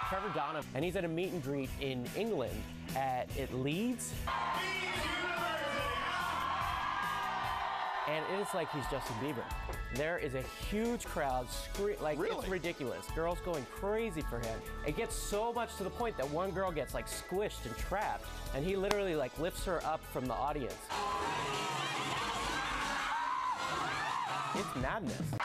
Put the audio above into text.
Trevor Donovan, and he's at a meet and greet in England at Leeds. And it is like he's Justin Bieber. There is a huge crowd, it's ridiculous. Girls going crazy for him. It gets so much to the point that one girl gets like squished and trapped, and he literally like lifts her up from the audience. It's madness.